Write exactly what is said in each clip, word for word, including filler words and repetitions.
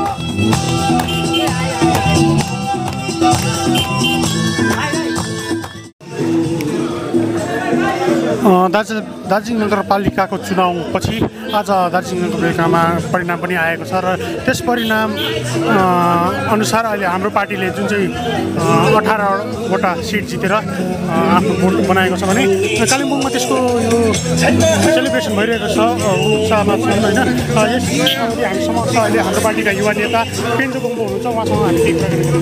दार्जिलिङ दार्जिलिङ नगरपालिकाको चुनावपछि आज दार्जिलिङ नगरपालिकामा परिणाम पनि आएको छ र त्यस परिणाम अनुसार अहिले हाम्रो पार्टीले जुन चाहिँ अठारवटा सिट जितेर आफ्नो भोट बनाएको छ भने कालिम्पोङमा त्यसको यो सेलिब्रेसन भइरहेको छ, उत्साहमा छन् होइन। यस हामी समक्ष अहिले हाम्रो पार्टीका युवा नेता पेन्जो गोङ्गो हुनुहुन्छ, उहाँसँग हामी केही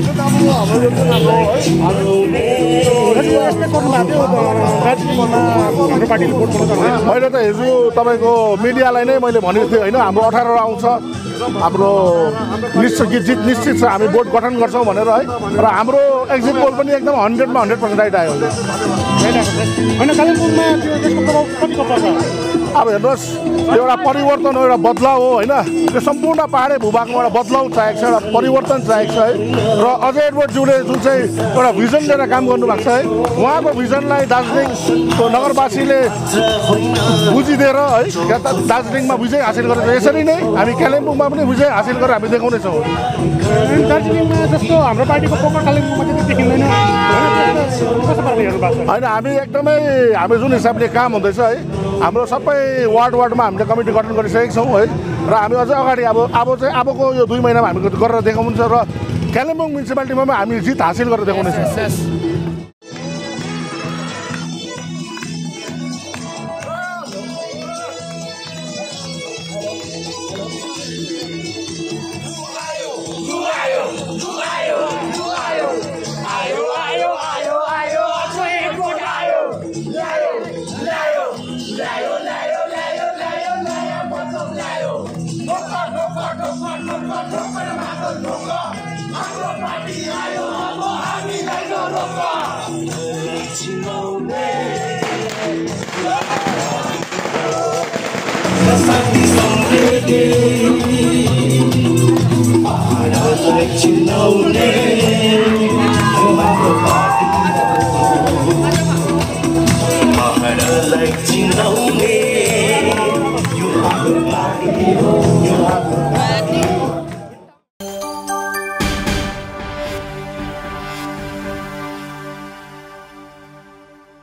मैले त हिजो तपाईँको मिडियालाई नै मैले भनेको थिएँ होइन, हाम्रो अठार आउँछ, हाम्रो निश्चित जित निश्चित छ, हामी बोर्ड गठन गर्छौँ भनेर है। र हाम्रो एक्जिट पोल पनि एकदम हन्ड्रेडमा हन्ड्रेड पर्सेन्ट राइट आयो होइन। कालिम्पोङमा त्यो त्यसको प्रभाव कतिको पर्छ? अब हेर्नुहोस्, एउटा परिवर्तन हो, एउटा बदलाव हो होइन। त्यो सम्पूर्ण पाहाडे भूभागमा एउटा बदलाव चाहेको छ, एउटा परिवर्तन चाहेको छ है। र अजय एडवर्डज्यूले जुन चाहिँ एउटा भिजन लिएर काम गर्नुभएको छ है, उहाँको भिजनलाई दार्जिलिङको नगरवासीले बुझिदिएर है दार्जिलिङमा विजय हासिल गरेर यसरी नै हामी कालिम्पोङमा पनि विजय हासिल गरेर हामी देखाउनेछौँ। दार्जिलिङमा जस्तो हाम्रो पार्टीको पोकर कालिम्पोङमा त्यति देखिँदैन होइन। हामी एकदमै हामी जुन हिसाबले काम हुँदैछ है, हाम्रो सबै वार्ड वार्डमा हामीले कमिटी गठन गरिसकेका छौँ है। र हामी अझै अगाडि अब अब चाहिँ अबको यो दुई महिनामा हामी गरेर देखाउनुहुन्छ र कालिम्पोङ म्युनिसिपालिटीमा पनि हामी जित हासिल गरेर देखाउनेछौँ।